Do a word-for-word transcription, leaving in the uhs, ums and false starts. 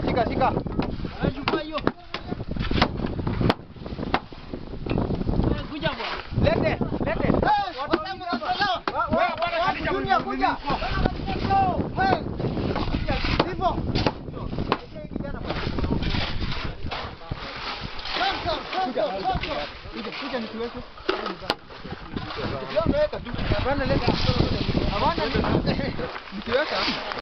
shika, shika. Chukua hiyo. Kuja bwana. Lete, lete. Wewe bwana kanisa kuja kuja. Wewe. Hivyo. Kuja, kuja nikiweke. Leo naweka tu. Hapana leta. Hapana nikiweka.